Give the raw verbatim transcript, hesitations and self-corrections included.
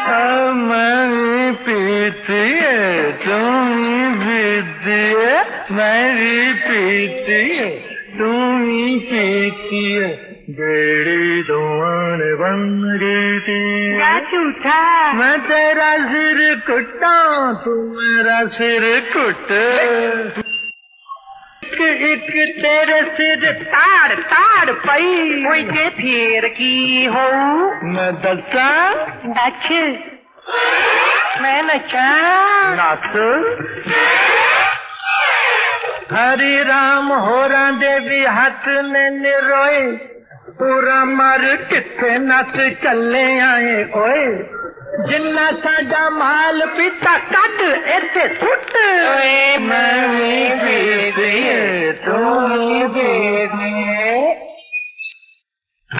मैं पीती है तुम पीती है, मैं भी पीती है तुम पीती है, बेड़ी दुआन बन गई थी। क्या झूठा? मैं तेरा सिर कुटा तू मेरा सिर कुट, एक एक तेरे सिर ताड़ ताड़ पई, कोई ते फेर की हो मैं दसा नच, मैं नचा नस। हरि राम होरा देवी हाथ ने निरोए, पूरा मर किथे नस चले आए ओए, जिन्ना साडा माल पीता कट इथे सुट, मैं भी पीती तू भी पीती।